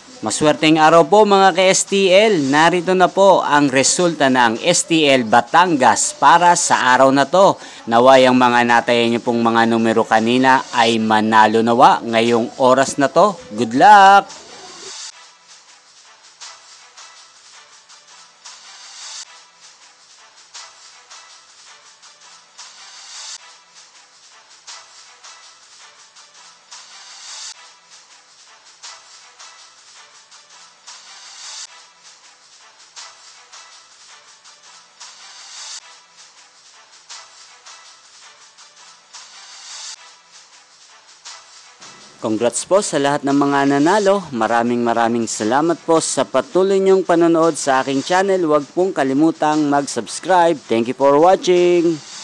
Maswerteng araw po mga ka-STL. Narito na po ang resulta ng STL Batangas para sa araw na to. Naway ang mga natayan niyo pong mga numero kanina ay manalo nawa ngayong oras na to. Good luck! Congrats po sa lahat ng mga nanalo. Maraming salamat po sa patuloy niyong panonood sa aking channel. Huwag pong kalimutang mag-subscribe. Thank you for watching.